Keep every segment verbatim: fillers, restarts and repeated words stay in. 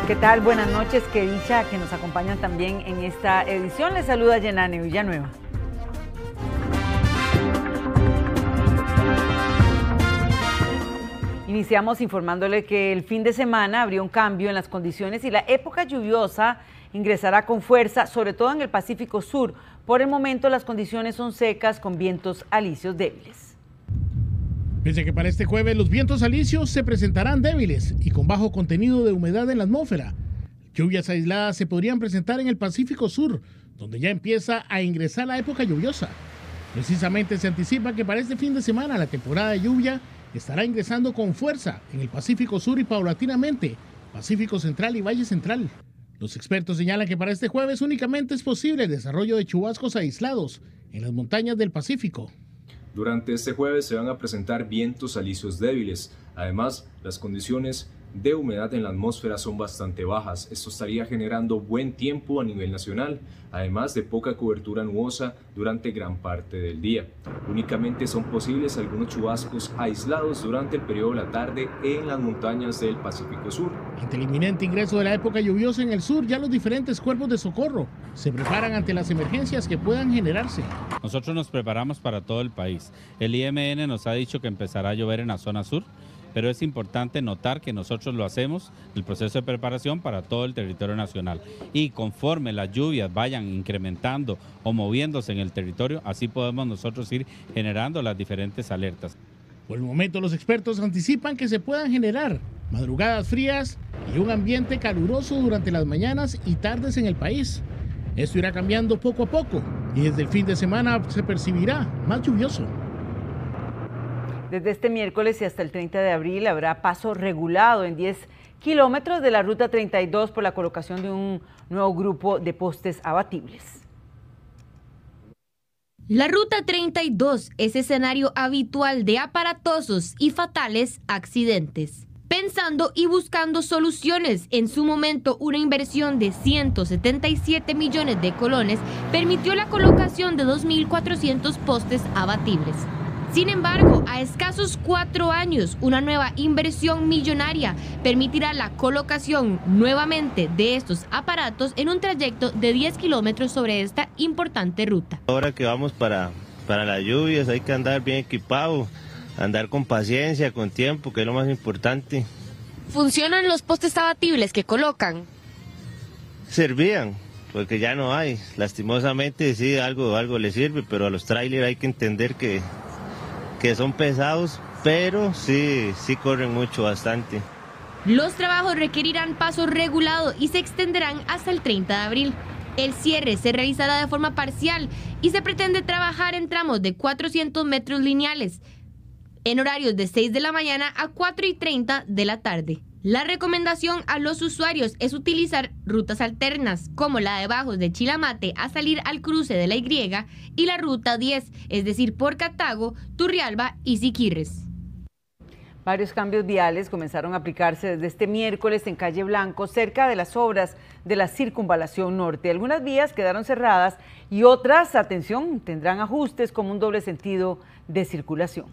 ¿Qué tal? Buenas noches, qué dicha que nos acompañan también en esta edición. Les saluda Yenane Villanueva. Iniciamos informándole que el fin de semana habría un cambio en las condiciones y la época lluviosa ingresará con fuerza, sobre todo en el Pacífico Sur. Por el momento las condiciones son secas con vientos alisios débiles. Pese a que para este jueves los vientos alisios se presentarán débiles y con bajo contenido de humedad en la atmósfera, lluvias aisladas se podrían presentar en el Pacífico Sur, donde ya empieza a ingresar la época lluviosa. Precisamente se anticipa que para este fin de semana la temporada de lluvia estará ingresando con fuerza en el Pacífico Sur y paulatinamente Pacífico Central y Valle Central. Los expertos señalan que para este jueves únicamente es posible el desarrollo de chubascos aislados en las montañas del Pacífico. Durante este jueves se van a presentar vientos alisios débiles. Además, las condiciones de humedad en la atmósfera son bastante bajas. Esto estaría generando buen tiempo a nivel nacional, además de poca cobertura nubosa durante gran parte del día. Únicamente son posibles algunos chubascos aislados durante el periodo de la tarde en las montañas del Pacífico Sur. Ante el inminente ingreso de la época lluviosa en el sur, ya los diferentes cuerpos de socorro se preparan ante las emergencias que puedan generarse. Nosotros nos preparamos para todo el país. El I M N nos ha dicho que empezará a llover en la zona sur, pero es importante notar que nosotros lo hacemos, el proceso de preparación para todo el territorio nacional. Y conforme las lluvias vayan incrementando o moviéndose en el territorio, así podemos nosotros ir generando las diferentes alertas. Por el momento los expertos anticipan que se puedan generar madrugadas frías y un ambiente caluroso durante las mañanas y tardes en el país. Esto irá cambiando poco a poco y desde el fin de semana se percibirá más lluvioso. Desde este miércoles y hasta el treinta de abril habrá paso regulado en diez kilómetros de la ruta treinta y dos por la colocación de un nuevo grupo de postes abatibles. La ruta treinta y dos es escenario habitual de aparatosos y fatales accidentes. Pensando y buscando soluciones, en su momento una inversión de ciento setenta y siete millones de colones permitió la colocación de dos mil cuatrocientos postes abatibles. Sin embargo, a escasos cuatro años, una nueva inversión millonaria permitirá la colocación nuevamente de estos aparatos en un trayecto de diez kilómetros sobre esta importante ruta. Ahora que vamos para, para las lluvias hay que andar bien equipado, andar con paciencia, con tiempo, que es lo más importante. ¿Funcionan los postes abatibles que colocan? Servían, porque ya no hay. Lastimosamente sí, algo, algo le sirve, pero a los trailers hay que entender que... que son pesados, pero sí, sí corren mucho, bastante. Los trabajos requerirán paso regulado y se extenderán hasta el treinta de abril. El cierre se realizará de forma parcial y se pretende trabajar en tramos de cuatrocientos metros lineales, en horarios de seis de la mañana a cuatro y treinta de la tarde. La recomendación a los usuarios es utilizar rutas alternas, como la de Bajos de Chilamate a salir al cruce de la Y y la ruta diez, es decir, por Catago, Turrialba y Siquirres. Varios cambios viales comenzaron a aplicarse desde este miércoles en Calle Blanco, cerca de las obras de la Circunvalación Norte. Algunas vías quedaron cerradas y otras, atención, tendrán ajustes como un doble sentido de circulación.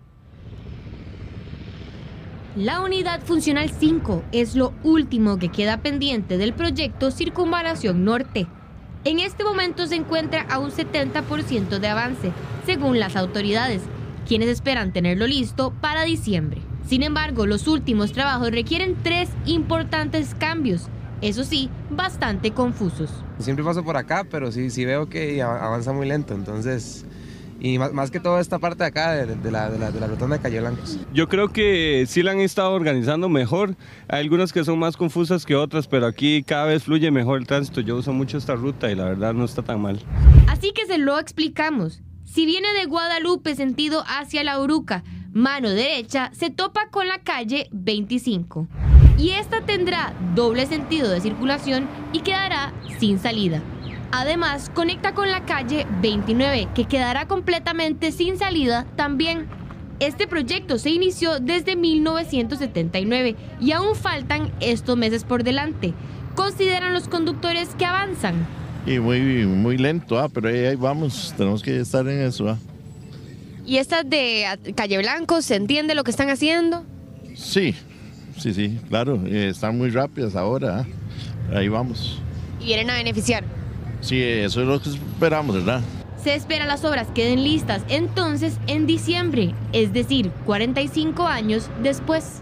La unidad funcional cinco es lo último que queda pendiente del proyecto Circunvalación Norte. En este momento se encuentra a un setenta por ciento de avance, según las autoridades, quienes esperan tenerlo listo para diciembre. Sin embargo, los últimos trabajos requieren tres importantes cambios, eso sí, bastante confusos. Siempre paso por acá, pero sí, sí veo que avanza muy lento, entonces... Y más, más que todo esta parte de acá, de, de, la, de, la, de la rotonda de Calle Blancos. Yo creo que sí la han estado organizando mejor. Hay algunas que son más confusas que otras, pero aquí cada vez fluye mejor el tránsito. Yo uso mucho esta ruta y la verdad no está tan mal. Así que se lo explicamos. Si viene de Guadalupe sentido hacia La Uruca, mano derecha se topa con la calle veinticinco. Y esta tendrá doble sentido de circulación y quedará sin salida. Además, conecta con la calle veintinueve, que quedará completamente sin salida también. Este proyecto se inició desde mil novecientos setenta y nueve y aún faltan estos meses por delante. Consideran los conductores que avanzan. Y muy, muy lento, ah, pero ahí, ahí vamos, tenemos que estar en eso. Ah. ¿Y estas de Calle Blanco, se entiende lo que están haciendo? Sí, sí, sí, claro, eh, están muy rápidas ahora, ¿eh? Ahí vamos. ¿Y vienen a beneficiar? Sí, eso es lo que esperamos, ¿verdad? Se espera las obras queden listas entonces en diciembre, es decir, cuarenta y cinco años después.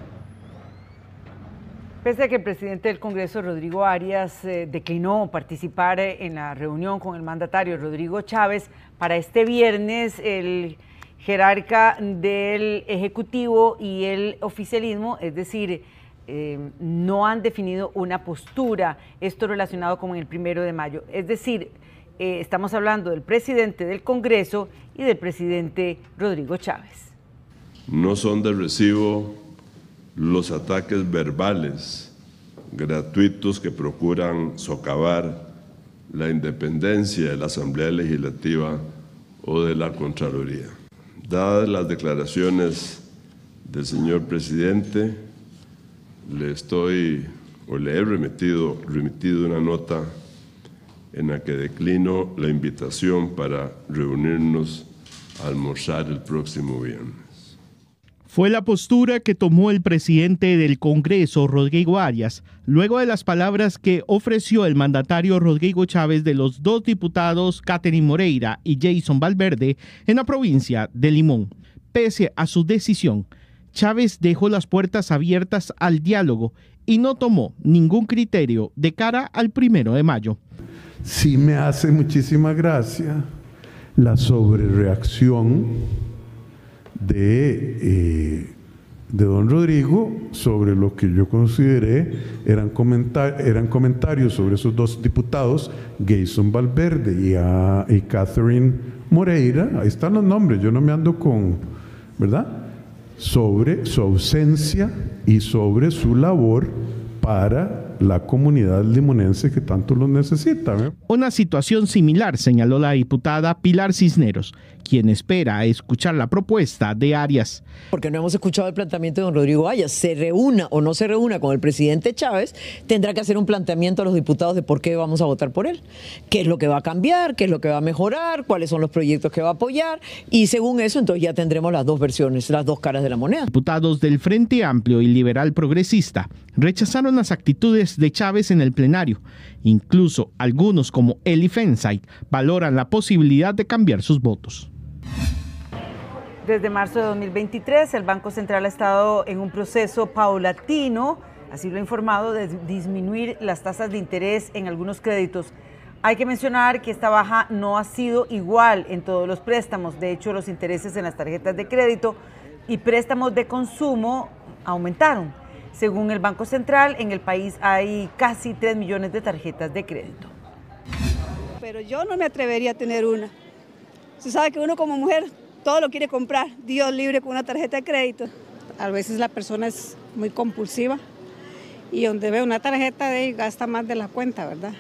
Pese a que el presidente del Congreso, Rodrigo Arias, eh, declinó participar en la reunión con el mandatario Rodrigo Chávez, para este viernes el jerarca del Ejecutivo y el oficialismo, es decir, eh, no han definido una postura, esto relacionado con el primero de mayo. Es decir, eh, estamos hablando del presidente del Congreso y del presidente Rodrigo Chávez. No son de recibo los ataques verbales gratuitos que procuran socavar la independencia de la Asamblea Legislativa o de la Contraloría. Dadas las declaraciones del señor presidente, le estoy o le he remitido, remitido una nota en la que declino la invitación para reunirnos a almorzar el próximo viernes. Fue la postura que tomó el presidente del Congreso, Rodrigo Arias, luego de las palabras que ofreció el mandatario Rodrigo Chávez de los dos diputados Catherine Moreira y Jason Valverde en la provincia de Limón. Pese a su decisión, Chávez dejó las puertas abiertas al diálogo y no tomó ningún criterio de cara al primero de mayo. Sí me hace muchísima gracia la sobrereacción de, eh, de don Rodrigo sobre lo que yo consideré eran, comentar, eran comentarios sobre esos dos diputados, Jason Valverde y, a, y Catherine Moreira, ahí están los nombres, yo no me ando con, ¿verdad?, sobre su ausencia y sobre su labor para la comunidad limonense que tanto lo necesita, ¿eh? Una situación similar señaló la diputada Pilar Cisneros, quien espera escuchar la propuesta de Arias. Porque no hemos escuchado el planteamiento de don Rodrigo Arias. Se reúna o no se reúna con el presidente Chávez, tendrá que hacer un planteamiento a los diputados de por qué vamos a votar por él. ¿Qué es lo que va a cambiar? ¿Qué es lo que va a mejorar? ¿Cuáles son los proyectos que va a apoyar? Y según eso, entonces ya tendremos las dos versiones, las dos caras de la moneda. Diputados del Frente Amplio y Liberal Progresista rechazaron las actitudes de Chávez en el plenario. Incluso algunos, como Eli Fensait, valoran la posibilidad de cambiar sus votos. Desde marzo de dos mil veintitrés, el Banco Central ha estado en un proceso paulatino, así lo ha informado, de disminuir las tasas de interés en algunos créditos. Hay que mencionar que esta baja no ha sido igual en todos los préstamos. De hecho, los intereses en las tarjetas de crédito y préstamos de consumo aumentaron. Según el Banco Central, en el país hay casi tres millones de tarjetas de crédito. Pero yo no me atrevería a tener una. Se sabe que uno como mujer todo lo quiere comprar, Dios libre, con una tarjeta de crédito. A veces la persona es muy compulsiva y donde ve una tarjeta de ahí gasta más de la cuenta, ¿verdad?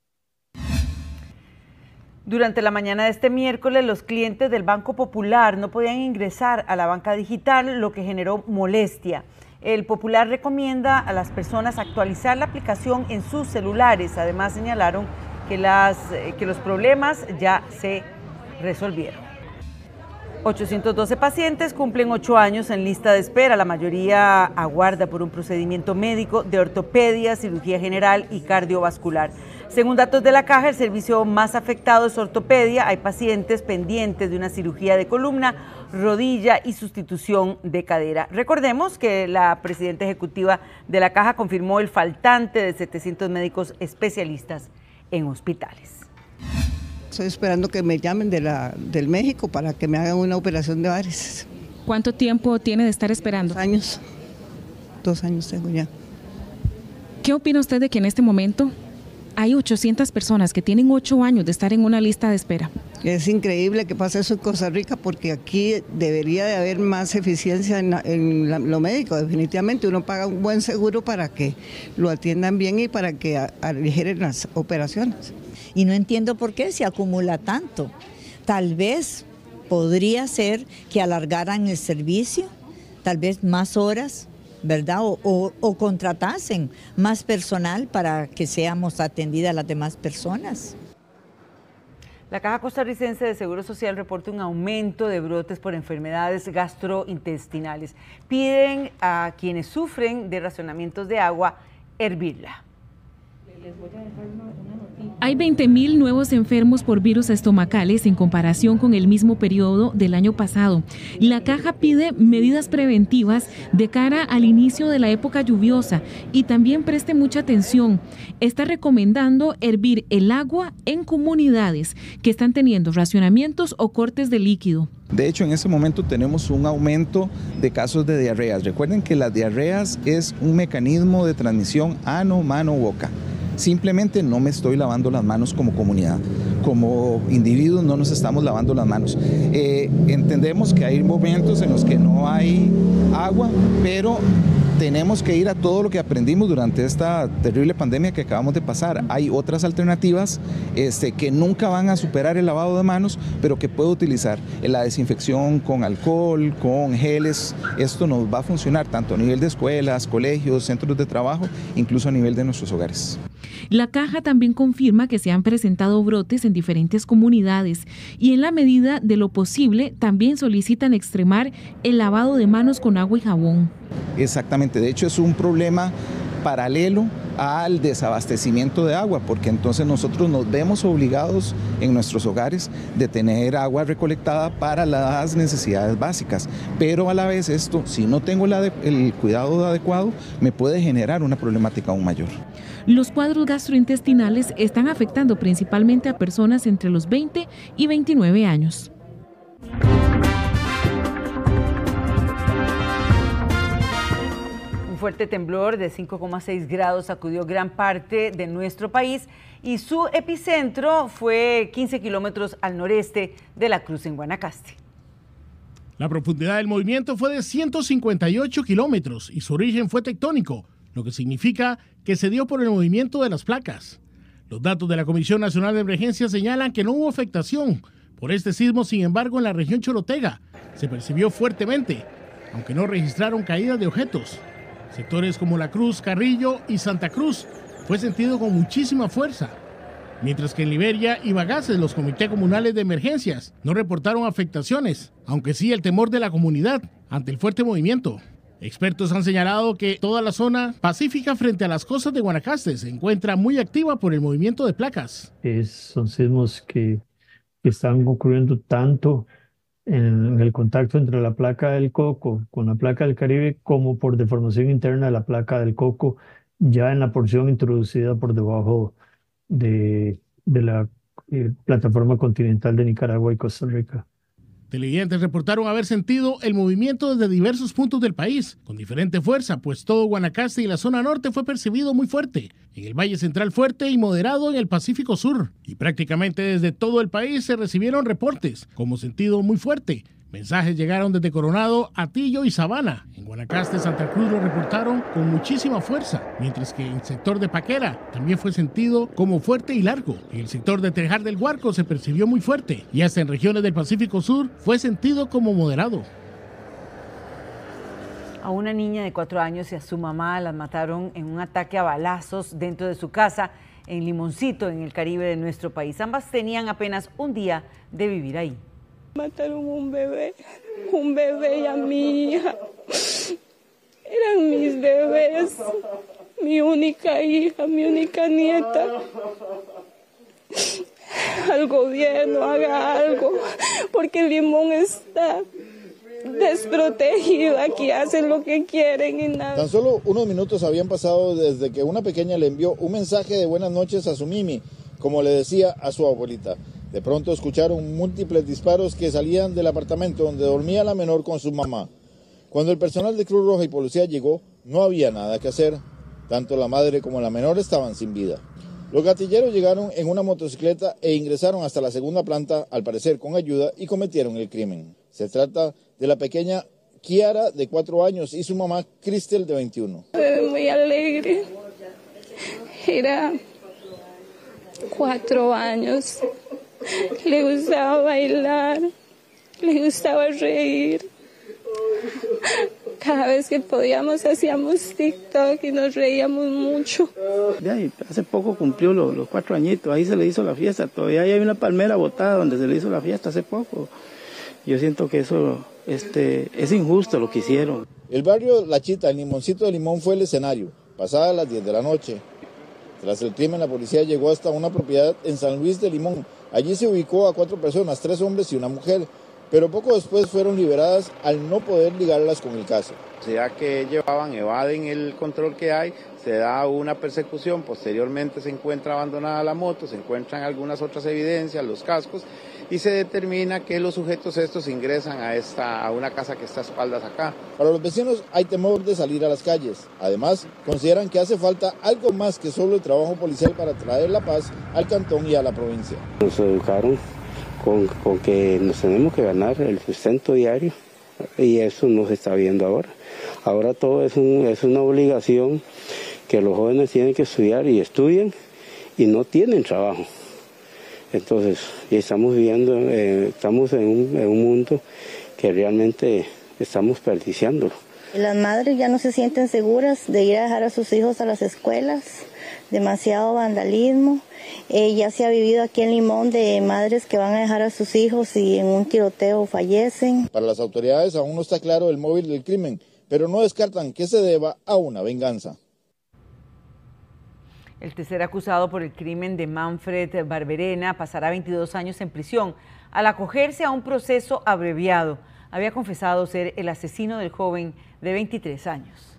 Durante la mañana de este miércoles, los clientes del Banco Popular no podían ingresar a la banca digital, lo que generó molestia. El Popular recomienda a las personas actualizar la aplicación en sus celulares. Además, señalaron que, las, que los problemas ya se resolvieron. ochocientos doce pacientes cumplen ocho años en lista de espera. La mayoría aguarda por un procedimiento médico de ortopedia, cirugía general y cardiovascular. Según datos de la Caja, el servicio más afectado es ortopedia. Hay pacientes pendientes de una cirugía de columna, rodilla y sustitución de cadera. Recordemos que la presidenta ejecutiva de la Caja confirmó el faltante de setecientos médicos especialistas en hospitales. Estoy esperando que me llamen de la, del México para que me hagan una operación de varices. ¿Cuánto tiempo tiene de estar esperando? Dos años. Dos años tengo ya. ¿Qué opina usted de que en este momento hay ochocientas personas que tienen ocho años de estar en una lista de espera? Es increíble que pase eso en Costa Rica porque aquí debería de haber más eficiencia en, la, en la, lo médico, definitivamente. Uno paga un buen seguro para que lo atiendan bien y para que aligeren las operaciones. Y no entiendo por qué se acumula tanto. Tal vez podría ser que alargaran el servicio, tal vez más horas, ¿verdad? O, o, o contratasen más personal para que seamos atendidas las demás personas. La Caja Costarricense de Seguro Social reporta un aumento de brotes por enfermedades gastrointestinales. Piden a quienes sufren de racionamientos de agua hervirla. Hay veinte mil nuevos enfermos por virus estomacales en comparación con el mismo periodo del año pasado. La Caja pide medidas preventivas de cara al inicio de la época lluviosa y también preste mucha atención. Está recomendando hervir el agua en comunidades que están teniendo racionamientos o cortes de líquido. De hecho, en este momento tenemos un aumento de casos de diarreas. Recuerden que las diarreas es un mecanismo de transmisión ano, mano, boca. Simplemente no me estoy lavando las manos como comunidad. Como individuos no nos estamos lavando las manos. Eh, entendemos que hay momentos en los que no hay agua, pero tenemos que ir a todo lo que aprendimos durante esta terrible pandemia que acabamos de pasar. Hay otras alternativas este, que nunca van a superar el lavado de manos, pero que puedo utilizar. La desinfección con alcohol, con geles, esto nos va a funcionar tanto a nivel de escuelas, colegios, centros de trabajo, incluso a nivel de nuestros hogares. La Caja también confirma que se han presentado brotes en diferentes comunidades y en la medida de lo posible también solicitan extremar el lavado de manos con agua y jabón. Exactamente, de hecho es un problema paralelo al desabastecimiento de agua, porque entonces nosotros nos vemos obligados en nuestros hogares de tener agua recolectada para las necesidades básicas, pero a la vez esto, si no tengo la de, el cuidado adecuado, me puede generar una problemática aún mayor. Los cuadros gastrointestinales están afectando principalmente a personas entre los veinte y veintinueve años. Un fuerte temblor de cinco coma seis grados sacudió gran parte de nuestro país y su epicentro fue quince kilómetros al noreste de La Cruz, en Guanacaste. La profundidad del movimiento fue de ciento cincuenta y ocho kilómetros y su origen fue tectónico, lo que significa que se dio por el movimiento de las placas. Los datos de la Comisión Nacional de Emergencia señalan que no hubo afectación por este sismo, sin embargo en la región Chorotega se percibió fuertemente, aunque no registraron caídas de objetos. Sectores como La Cruz, Carrillo y Santa Cruz fue sentido con muchísima fuerza, mientras que en Liberia y Bagaces los comités comunales de emergencias no reportaron afectaciones, aunque sí el temor de la comunidad ante el fuerte movimiento. Expertos han señalado que toda la zona pacífica frente a las costas de Guanacaste se encuentra muy activa por el movimiento de placas. Es, son sismos que, que están ocurriendo tanto en el contacto entre la placa del Coco con la placa del Caribe como por deformación interna de la placa del Coco ya en la porción introducida por debajo de, de la eh, plataforma continental de Nicaragua y Costa Rica. Televidentes reportaron haber sentido el movimiento desde diversos puntos del país, con diferente fuerza, pues todo Guanacaste y la zona norte fue percibido muy fuerte, en el Valle Central fuerte y moderado en el Pacífico Sur. Y prácticamente desde todo el país se recibieron reportes, como sentido muy fuerte. Mensajes llegaron desde Coronado, Atillo y Sabana. En Guanacaste, Santa Cruz lo reportaron con muchísima fuerza, mientras que en el sector de Paquera también fue sentido como fuerte y largo. En el sector de Tejar del Guarco se percibió muy fuerte y hasta en regiones del Pacífico Sur fue sentido como moderado. A una niña de cuatro años y a su mamá las mataron en un ataque a balazos dentro de su casa en Limoncito, en el Caribe de nuestro país. Ambas tenían apenas un día de vivir ahí. Mataron un bebé, un bebé y a mi hija. Eran mis bebés, mi única hija, mi única nieta. Al gobierno haga algo, porque Limón está desprotegido, aquí hacen lo que quieren y nada. Tan solo unos minutos habían pasado desde que una pequeña le envió un mensaje de buenas noches a su Mimi, como le decía a su abuelita. De pronto escucharon múltiples disparos que salían del apartamento donde dormía la menor con su mamá. Cuando el personal de Cruz Roja y policía llegó, no había nada que hacer. Tanto la madre como la menor estaban sin vida. Los gatilleros llegaron en una motocicleta e ingresaron hasta la segunda planta, al parecer con ayuda, y cometieron el crimen. Se trata de la pequeña Kiara, de cuatro años, y su mamá, Cristel, de veintiuno. Muy alegre. Era cuatro años. Le gustaba bailar, le gustaba reír. Cada vez que podíamos hacíamos TikTok y nos reíamos mucho. Ya, y hace poco cumplió los, los cuatro añitos, ahí se le hizo la fiesta, todavía hay una palmera botada donde se le hizo la fiesta hace poco. Yo siento que eso este, es injusto lo que hicieron. El barrio La Chita, el Limoncito de Limón, fue el escenario, pasadas las diez de la noche. Tras el crimen, la policía llegó hasta una propiedad en San Luis de Limón. Allí se ubicó a cuatro personas, tres hombres y una mujer, pero poco después fueron liberadas al no poder ligarlas con el caso. Ya que llevaban, evaden el control que hay, se da una persecución, posteriormente se encuentra abandonada la moto, se encuentran algunas otras evidencias, los cascos, y se determina que los sujetos estos ingresan a, esta, a una casa que está a espaldas acá. Para los vecinos hay temor de salir a las calles. Además, consideran que hace falta algo más que solo el trabajo policial para traer la paz al cantón y a la provincia. Nos educaron con, con que nos tenemos que ganar el sustento diario y eso no se está viendo ahora. Ahora todo es, un, es una obligación que los jóvenes tienen que estudiar y estudian y no tienen trabajo. Entonces, estamos viviendo, eh, estamos en un, en un mundo que realmente estamos desperdiciándolo. Las madres ya no se sienten seguras de ir a dejar a sus hijos a las escuelas, demasiado vandalismo. Eh, ya se ha vivido aquí en Limón de madres que van a dejar a sus hijos y en un tiroteo fallecen. Para las autoridades aún no está claro el móvil del crimen, pero no descartan que se deba a una venganza. El tercer acusado por el crimen de Manfred Barberena pasará veintidós años en prisión al acogerse a un proceso abreviado. Había confesado ser el asesino del joven de veintitrés años.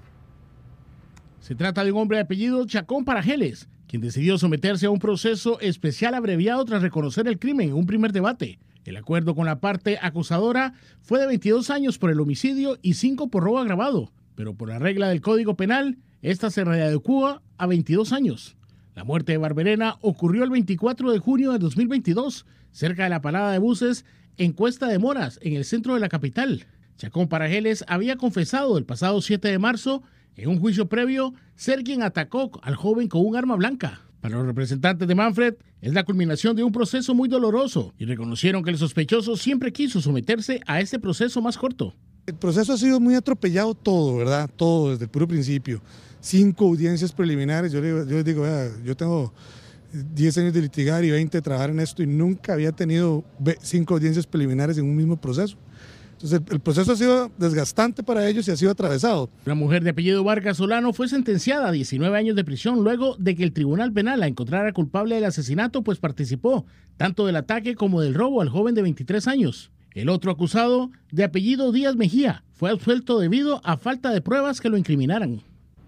Se trata de un hombre de apellido Chacón Parajeles, quien decidió someterse a un proceso especial abreviado tras reconocer el crimen en un primer debate. El acuerdo con la parte acusadora fue de veintidós años por el homicidio y cinco por robo agravado, pero por la regla del Código Penal, esta se readecúa a veintidós años. La muerte de Barberena ocurrió el veinticuatro de junio de dos mil veintidós, cerca de la parada de buses en Cuesta de Moras, en el centro de la capital. Chacón Parajeles había confesado el pasado siete de marzo, en un juicio previo, ser quien atacó al joven con un arma blanca. Para los representantes de Manfred, es la culminación de un proceso muy doloroso y reconocieron que el sospechoso siempre quiso someterse a este proceso más corto. El proceso ha sido muy atropellado todo, ¿verdad? Todo desde el puro principio. Cinco audiencias preliminares, yo, le, yo les digo, vea, yo tengo diez años de litigar y veinte de trabajar en esto y nunca había tenido cinco audiencias preliminares en un mismo proceso. Entonces el, el proceso ha sido desgastante para ellos y ha sido atravesado. La mujer de apellido Vargas Solano fue sentenciada a diecinueve años de prisión luego de que el Tribunal Penal la encontrara culpable del asesinato, pues participó tanto del ataque como del robo al joven de veintitrés años. El otro acusado, de apellido Díaz Mejía, fue absuelto debido a falta de pruebas que lo incriminaran.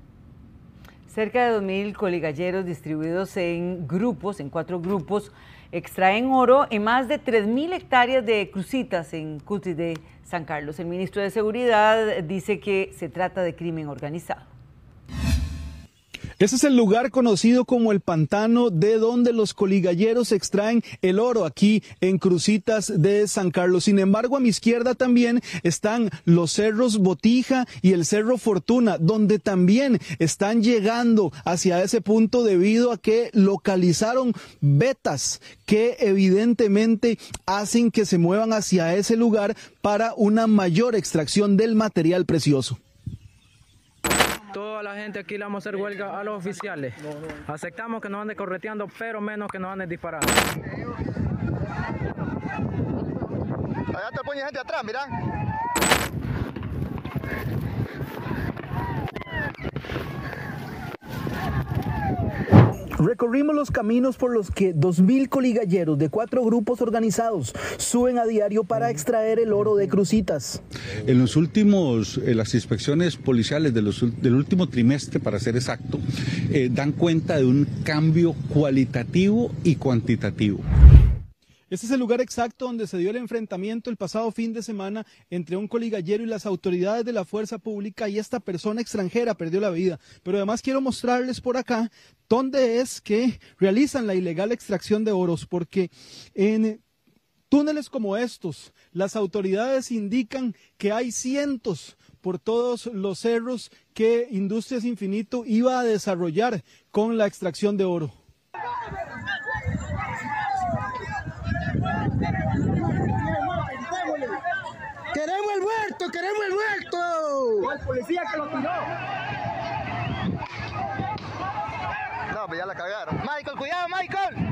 Cerca de dos mil coligalleros distribuidos en grupos, en cuatro grupos, extraen oro en más de tres mil hectáreas de Cruzitas en Cutis de San Carlos. El ministro de Seguridad dice que se trata de crimen organizado. Ese es el lugar conocido como el pantano de donde los coligalleros extraen el oro aquí en Cruzitas de San Carlos. Sin embargo, a mi izquierda también están los cerros Botija y el cerro Fortuna, donde también están llegando hacia ese punto debido a que localizaron vetas que evidentemente hacen que se muevan hacia ese lugar para una mayor extracción del material precioso. Toda la gente aquí le vamos a hacer huelga a los oficiales. Aceptamos que nos ande correteando, pero menos que nos ande disparando. Allá te pone gente atrás, mira. Recorrimos los caminos por los que dos mil coligalleros de cuatro grupos organizados suben a diario para extraer el oro de Cruzitas. En los últimos, eh, las inspecciones policiales de los, del último trimestre, para ser exacto, eh, dan cuenta de un cambio cualitativo y cuantitativo. Este es el lugar exacto donde se dio el enfrentamiento el pasado fin de semana entre un coligallero y las autoridades de la fuerza pública, y esta persona extranjera perdió la vida. Pero además quiero mostrarles por acá dónde es que realizan la ilegal extracción de oros, porque en túneles como estos las autoridades indican que hay cientos por todos los cerros que Industrias Infinito iba a desarrollar con la extracción de oro. Queremos el muerto, queremos ¡Paguemos el muerto! ¡O el policía que lo tiró! No, pues ya la cagaron. Michael, cuidado, Michael.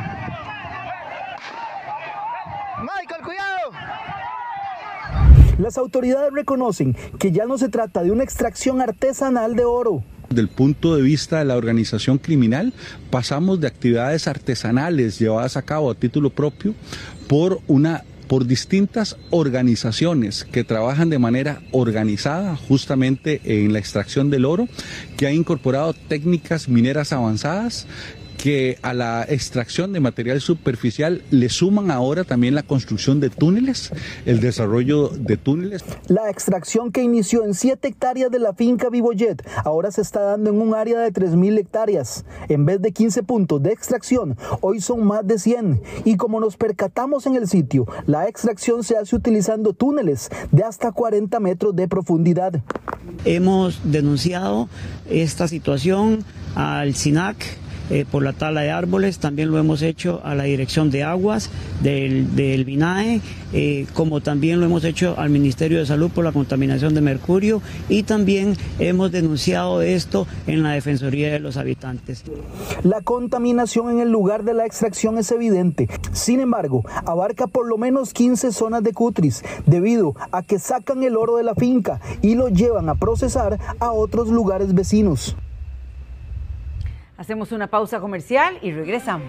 Michael, cuidado. Las autoridades reconocen que ya no se trata de una extracción artesanal de oro. Desde el punto de vista de la organización criminal, pasamos de actividades artesanales llevadas a cabo a título propio por una por distintas organizaciones que trabajan de manera organizada justamente en la extracción del oro, que han incorporado técnicas mineras avanzadas, que a la extracción de material superficial le suman ahora también la construcción de túneles, el desarrollo de túneles. La extracción que inició en siete hectáreas de la finca Vivoyet ahora se está dando en un área de tres mil hectáreas. En vez de quince puntos de extracción, hoy son más de cien. Y como nos percatamos en el sitio, la extracción se hace utilizando túneles de hasta cuarenta metros de profundidad. Hemos denunciado esta situación al SINAC, Eh, por la tala de árboles, también lo hemos hecho a la Dirección de Aguas del, del BINAE, eh, como también lo hemos hecho al Ministerio de Salud por la contaminación de mercurio, y también hemos denunciado esto en la Defensoría de los Habitantes. La contaminación en el lugar de la extracción es evidente, sin embargo, abarca por lo menos quince zonas de Cutris, debido a que sacan el oro de la finca y lo llevan a procesar a otros lugares vecinos. Hacemos una pausa comercial y regresamos.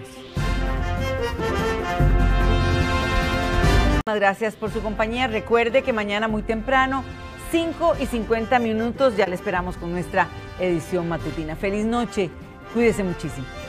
Muchas gracias por su compañía. Recuerde que mañana muy temprano, cinco y cincuenta minutos, ya le esperamos con nuestra edición matutina. Feliz noche. Cuídese muchísimo.